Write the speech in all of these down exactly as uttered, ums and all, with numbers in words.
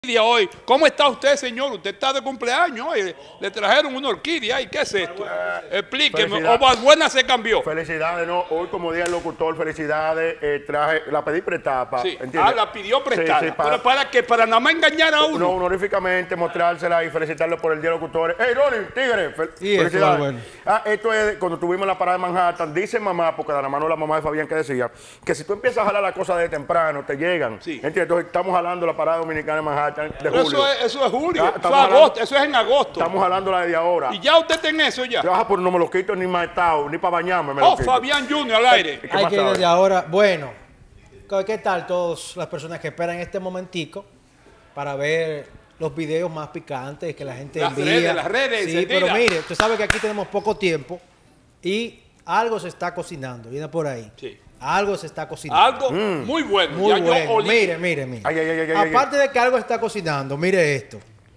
Hoy. ¿Cómo está usted, señor? Usted está de cumpleaños hoy. Le trajeron una orquídea. ¿Y qué es esto? Explíqueme. ¿O Valbuena se cambió? Felicidades, no. Hoy, como día del locutor, felicidades. Eh, traje, la pedí prestada. Pa, sí. ¿entiendes? Ah, la pidió prestada. Sí, sí, para, ¿Pero para qué? ¿Para nada más engañar a uno? No, honoríficamente mostrársela y felicitarlo por el día del locutor. ¡Ey, Ronnie, tigre! Fel y felicidades. Esto, bueno. Ah, esto es cuando tuvimos la parada de Manhattan. Dice mamá, porque de la mano de la mamá de Fabián que decía, que si tú empiezas a jalar las cosas de temprano, te llegan. Sí. ¿Entiendes? Entonces estamos jalando la parada dominicana de Manhattan de Pero julio. Eso es, eso es julio, Ah, eso, es agosto, eso es en agosto. Estamos jalando la de ahora. ¿Y ya usted tiene eso ya? Ah, pues no me lo quito ni matado, ni para bañarme. Me oh, lo quito. Fabián Junior al aire. Hay que ir desde ahora. Bueno, ¿qué tal todas las personas que esperan este momentico para ver los videos más picantes que la gente las envía? Redes, las redes, sí, pero mire, usted sabe que aquí tenemos poco tiempo y algo se está cocinando. Viene por ahí. Sí. Algo se está cocinando. Algo mm. muy bueno. Muy ya bueno. Yo olí. Mire, mire, mire. Ay, ay, ay, ay, Aparte ay. de que algo está cocinando, mire esto.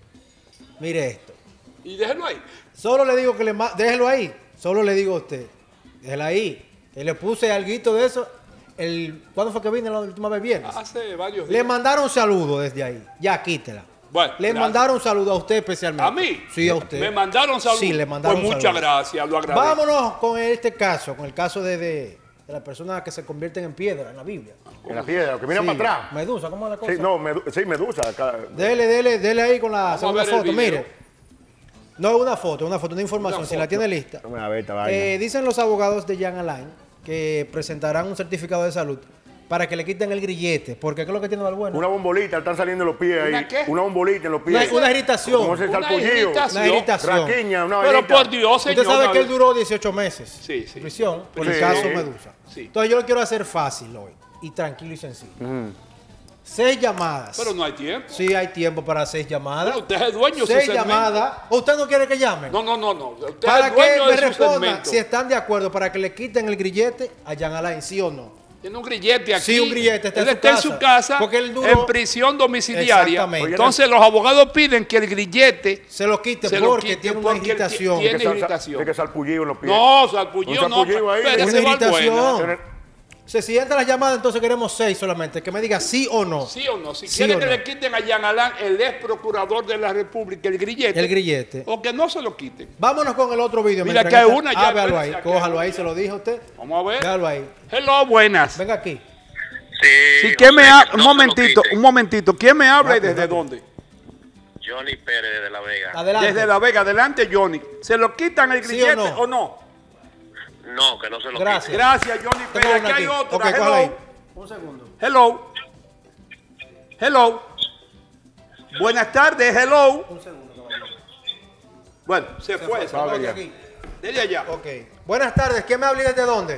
Mire esto. Y déjelo ahí. Solo le digo que le déjelo ahí. Solo le digo a usted. Déjelo ahí. Que le puse alguito de eso. El, ¿Cuándo fue que vine la última vez? Viernes. Hace varios días. Le mandaron saludos desde ahí. Ya, quítela. Bueno, le gracias. mandaron saludos a usted especialmente. ¿A mí? Sí, a usted. ¿Me mandaron saludos? Sí, le mandaron Pues muchas saludos. gracias, lo agradezco. Vámonos con este caso, con el caso de, de, de las personas que se convierten en piedra en la Biblia. En la piedra, que miran Sí. para atrás. Medusa, ¿cómo es la cosa? Sí, no, medu sí, Medusa. Acá. Dele, dele, dele ahí con la Vamos a segunda ver el foto, video. mire. No, una foto, una foto, una información, Una si la foto. tiene lista. No me la ve esta vaina. Eh, dicen los abogados de Jan Alain que presentarán un certificado de salud para que le quiten el grillete, porque ¿qué es lo que tiene Valbuena? Una bombolita, están saliendo los pies ahí. ¿Una qué? Una bombolita en los pies. Una, una irritación. Como ese Una salpullido. irritación. Una irritación. Raquiña, una Pero vainita. por Dios, señor. Usted sabe una que él vez- duró dieciocho meses Sí, sí. en prisión por Sí. el caso Medusa. Sí. Entonces yo lo quiero hacer fácil hoy y tranquilo y sencillo. Mm. Seis llamadas. Pero no hay tiempo. Sí hay tiempo para seis llamadas. Pero usted es el dueño de su Seis segmento. llamadas. ¿O usted no quiere que llamen? No, no, no, no. Usted Para es el que dueño me de su respondan segmento. si están de acuerdo para que le quiten el grillete a Jan Alain, ¿sí o no? Tiene un grillete aquí. Sí, un grillete, está él en su está en casa. su casa, Porque él duró- en prisión domiciliaria. Exactamente. Entonces los abogados piden que el grillete Se lo quite se lo porque quite tiene una porque él irritación. tiene Que sal- irritación. De que salpullido en los pies. No, salpullido Un no. salpullido ahí. Espérese, Una irritación. Valbuena. Se si entra las llamadas, entonces queremos seis solamente. Que me diga sí o no. ¿Sí o no? Si Sí quiere o que no. le quiten a Jan Alain, el ex procurador de la República, el grillete. El grillete. O que no se lo quiten. Vámonos con el otro video. Mira, mientras que hay esta- una ya, Ah, véalo ahí. espérese, aquí hay Cójalo una ahí, ya. se lo dije a usted. Vamos a ver. Véalo ahí. Hello, buenas. Venga aquí. Sí, Si ¿quién me José, ha- que un no se lo momentito, quiten. un momentito. ¿Quién me habla y Rápido, desde rápido. dónde? Johnny Pérez de La Vega. Adelante. Desde La Vega. Adelante, Johnny. ¿Se lo quitan el ¿Sí o grillete no? o no? No, que no se lo Gracias. quiten. Gracias, Johnny. Tengo Pero una aquí hay aquí. otra. Ok, cójala ahí. Hello. Un segundo. Hello. Hello. Buenas tardes, hello. Un segundo, caballero. Bueno, se, fue. se fue. fue. Ok, aquí. Dele allá. Ok. Buenas tardes. ¿Quién me habla y desde dónde?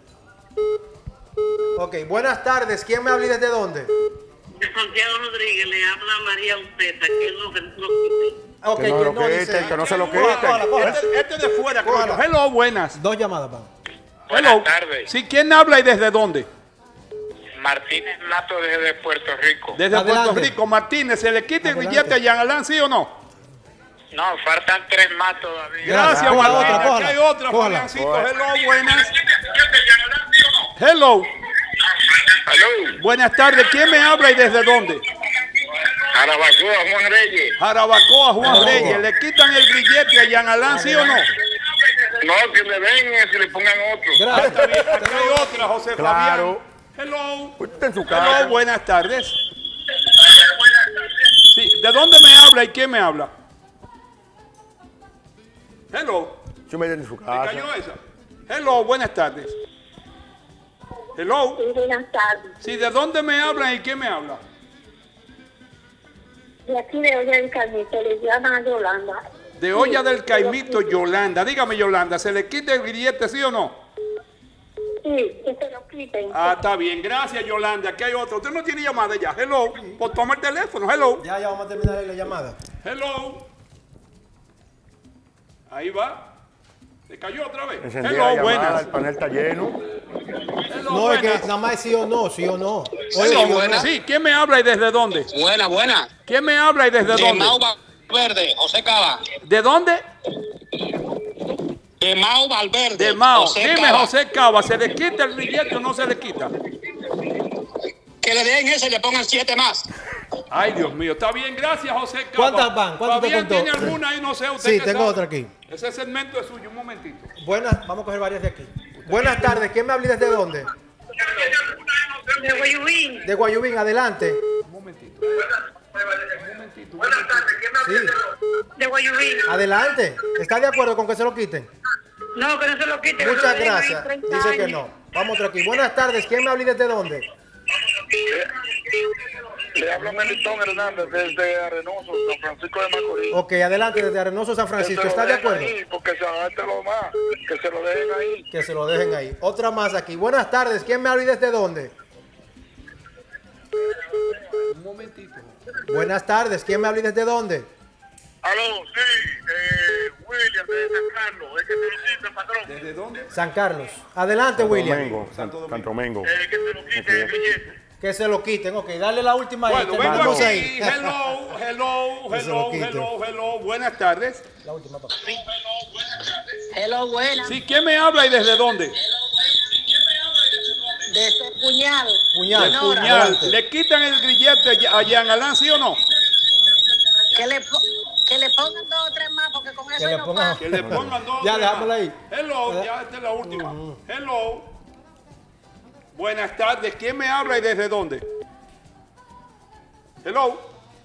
Ok. Buenas tardes. ¿Quién me habla y desde dónde? De Santiago Rodríguez le habla a María Uceta, que es lo que lo quite. Ok, Que no lo ¿quién quiten, dice? que no se lo Cójala, quiten. cójala, cójala. Este, este de fuera, Cójala. coño. Hello, buenas. Dos llamadas, van. Buenas Hello. tardes. Sí, ¿quién habla y desde dónde? Martínez Lato desde Puerto Rico. Desde Adelante. Puerto Rico. Martínez, ¿se le quita el Adelante. billete a Jan Alain, sí o no? No, faltan tres más todavía. Gracias, Cójala Martínez. otra, Aquí hay cójala. otra, Cójala. Fabiancito. Hello, buenas. Hello. Aló, Buenas tardes. ¿Quién me habla y desde dónde? Jarabacoa, Juan Reyes. Jarabacoa, Juan Jarabacoa. Reyes. ¿Le quitan el grillete a Jan Alain, sí o no? No, que le den eso y le pongan otro. Ah, Gracias. está bien. Aquí hay otra, José Claro. Fabián. Hello. Usted está en su casa. Hello, buenas tardes. Sí, ¿de dónde me habla y quién me habla? Hello. Yo me en su ¿Me casa. cayó esa? Hello, buenas tardes. Hello. Sí, buenas tardes. Sí, ¿de dónde me hablan y quién me habla? De aquí de Olla del Carmito, le llaman a Yolanda. De Olla del Caimito, Yolanda. Dígame, Yolanda, ¿se le quita el grillete, sí o no? Sí, que se lo quiten. Ah, está bien. Gracias, Yolanda. Aquí hay otro. Usted no tiene llamada ya. Hello. Pues toma el teléfono. Hello. Ya, ya vamos a terminar la llamada. Hello. Ahí va. ¿Se cayó otra vez? Encendí la Hello, llamada, buenas. el panel está lleno. Hello, No, es que buenas. nada más es sí o no, sí o no. Oye, Hello, sí o no. buenas. Sí, ¿quién me habla y desde dónde? Buena, buena. ¿Quién me habla y desde De dónde? Mau Valverde, José Cava. ¿De dónde? De Mau Valverde. De Mao. José Dime, Cava. José Cava, ¿se le quita el grillete o no se le quita? Que le den ese y le pongan siete más. Ay, Dios mío. Está bien, gracias, José Cava. ¿Cuántas van? ¿Cuántas te Fabián contó? tiene alguna ahí, no sé. Usted Sí, qué tengo sabe. otra aquí. Ese segmento es suyo, un momentito. Buenas, vamos a coger varias de aquí. Buenas tardes, ¿quién me habla y desde dónde? De Guayubín. De Guayubín, adelante. Un momentito. Buenas tardes, ¿quién me Sí, De Guayubín. adelante. ¿Está de acuerdo con que se lo quiten? No, que no se lo quite. Muchas gracias. Dice que no. Vamos aquí. Buenas tardes, ¿quién me habla y desde dónde? Le habla Melitón Hernández desde Arenoso, San Francisco de Macorís. Ok, adelante, desde Arenoso, San Francisco. Que se lo ¿Está de dejen acuerdo? ahí, porque se agarte lo más, que se lo dejen ahí. Que se lo dejen ahí. Otra más aquí. Buenas tardes, ¿quién me habla y desde dónde? Un momentito. Buenas tardes, ¿quién me habla y desde dónde? Aló, sí, eh, William de San Carlos, es que se lo quite, patrón. ¿Desde dónde? San Carlos. Adelante, William. Domingo, Santo Domingo. Eh, que se lo quite el billete. Que se lo quiten. Ok, dale la última ahí. Bueno, vengo terminamos aquí. ahí. Hello, hello, Que se lo hello, quite. hello, hello. Buenas tardes. La última, papá. Hello, buena. Sí, ¿quién me habla y desde dónde? De ese puñal. Puñal, Sonora. Puñal. Adelante. ¿Le quitan el grillete a Jean Alain, sí o no? Que le, po- que le pongan dos o tres más, porque con eso Que le no pongan- pasa. Que le pongan dos. Ya, tres déjamela más. ahí. Hello, ya esta es la última. Hello. Buenas tardes. ¿Quién me habla y desde dónde? Hello.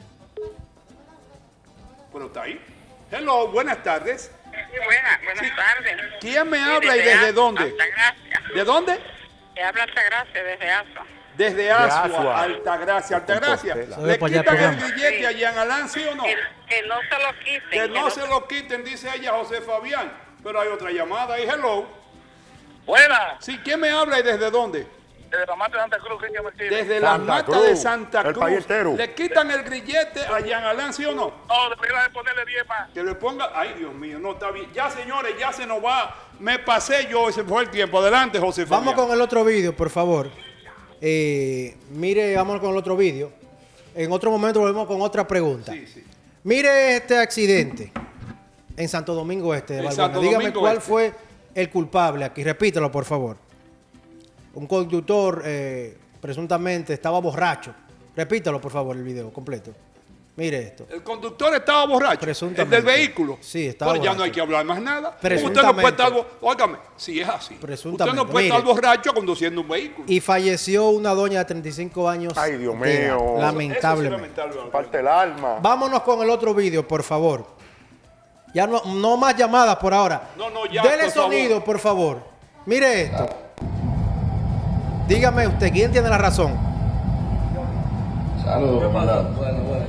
Bueno, está ahí. Hello, buenas tardes. Sí, buenas, buenas tardes. ¿Quién me Sí, habla y desde Asua, dónde? Altagracia. ¿De dónde? Te habla Altagracia desde Asua. Desde Asua, Asua. Altagracia, Altagracia. Compostela. ¿Le Se ve para allá quitan el programa. grillete a Jean Alain, sí o no? Que, que no se lo quiten. Que no se lo quiten, dice ella, José Fabián. Pero hay otra llamada ahí. Hello. Buenas, Sí, ¿quién me habla y desde dónde? desde la mata de Santa Cruz, Cristian Martínez. Desde la Santa mata Cruz, de Santa el Cruz. país entero. ¿Le quitan el grillete a Jean Alain, sí o no? No, debería de ponerle diez más. Que le ponga. Ay, Dios mío, no está bien. Ya, señores, ya se nos va. Me pasé yo y se fue el tiempo. Adelante, José Fabián. Vamos con el otro vídeo, por favor. Eh, mire, vamos con el otro vídeo. En otro momento volvemos con otra pregunta. Sí, sí. Mire este accidente en Santo Domingo Este de En Balbuena. Santo Dígame Domingo cuál Este. fue el culpable aquí. Repítelo, por favor. Un conductor eh, presuntamente estaba borracho. Repítalo, por favor, el video completo. Mire esto. El conductor estaba borracho. El Presuntamente. del vehículo. Sí, estaba Pero ya no borracho. hay que hablar más nada. Usted no Presuntamente. puede estar. bo- Óigame, si es así. Usted Presuntamente. no puede Mire. estar borracho conduciendo un vehículo. Y falleció una doña de treinta y cinco años. Ay, Dios de edad, mío. Lamentablemente. Eso sí, lamentable. Parte el alma. Vámonos con el otro vídeo, por favor. Ya no, no más llamadas por ahora. No, no, ya, Dele por sonido, por favor. Mire esto. Dígame usted, ¿quién tiene la razón? Saludos, comandante. Bueno, bueno,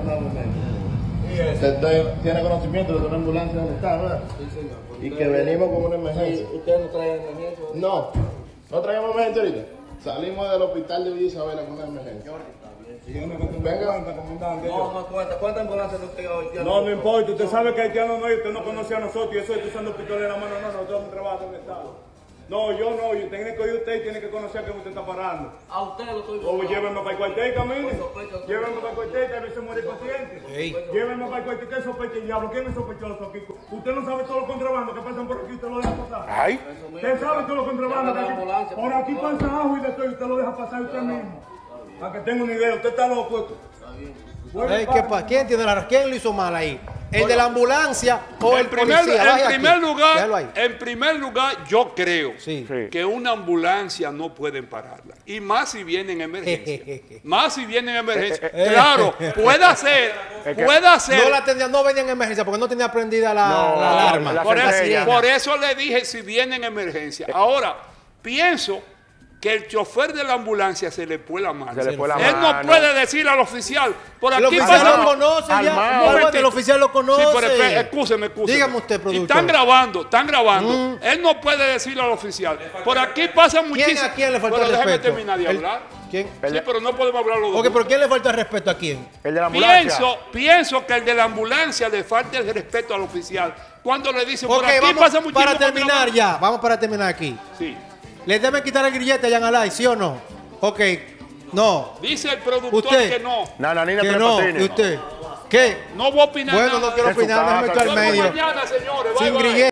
usted tiene conocimiento de que una ambulancia donde está, ¿verdad? Sí, señor. Y que venimos con una emergencia. ¿Usted no trae emergencia? No, no traemos emergencia ahorita. Salimos del hospital de Villa Isabela con una emergencia. Venga, comandante. No, no cuenta. ¿Cuántas ambulancias no tenga hoy? No, no importa. Usted sabe que haitiano no es, usted no conoce a nosotros y eso es usando pistola en la mano. No, no, nosotros no trabajamos en el Estado. No, yo no, yo tengo que oír usted y tiene que conocer que usted está parando. A usted lo estoy O llévenme para el cuartel, camine. sospecha, Llévenme para el cuartel, que a veces muere consciente. Ey. Llévenme para el cuartel, ¿qué sospecha el diablo? ¿Quién es sospechoso aquí? Usted no sabe todos los contrabandos que pasan por aquí, usted lo deja pasar. Ay. Usted sabe todos los contrabandos que aquí. Por aquí pasa ajo y de todo y usted lo deja pasar usted mismo. Para que tenga una idea, usted está loco. Bueno, Ey, ¿qué pa- ¿Quién tiene la razón? ¿Quién lo hizo mal ahí? ¿El de la ambulancia o el En primer, policía? en Vaya primer aquí. lugar, Déjalo ahí. en primer lugar, yo creo Sí. Sí. que una ambulancia no pueden pararla. Y más si viene en emergencia. Más si viene en emergencia. Claro, puede ser, Es que- puede ser. No la tenía, no venía en emergencia porque no tenía prendida la, No, la alarma. la por, eso, centella. por eso le dije si viene en emergencia. Ahora, pienso que el chofer de la ambulancia se le fue la mano. Se le fue la Él mano. no puede decirle al oficial, por El aquí oficial pasa- lo conoce al ya. mar. Bueno, momentito. el oficial lo conoce. Sí, pero espé- excúseme, excúseme. Dígame usted, Y productor. están grabando, están grabando. Él no puede decirle al oficial. Por aquí pasa muchísimo. ¿Quién a quién le faltó Pero el déjeme respeto? terminar de El- hablar. ¿Quién? Sí, pero no podemos hablar los dos. Ok, ¿por quién le falta el respeto a quién? El de la ambulancia. Pienso, pienso que el de la ambulancia le falta el respeto al oficial. Cuando le dicen, por Ok, aquí vamos pasa muchísimo. para terminar contrabando. ya. Vamos para terminar aquí. Sí. ¿Le deben quitar el grillete a Jan Alay, sí o no? Ok. No. Dice el productor Usted. que no. Nananina Que Tres no. Patines. ¿Y usted? ¿Qué? No voy a opinar Bueno, nada. no quiero En su opinar, déjame casa, estar al Nos vemos medio. mañana, señores. Bye, Sin bye. grillete.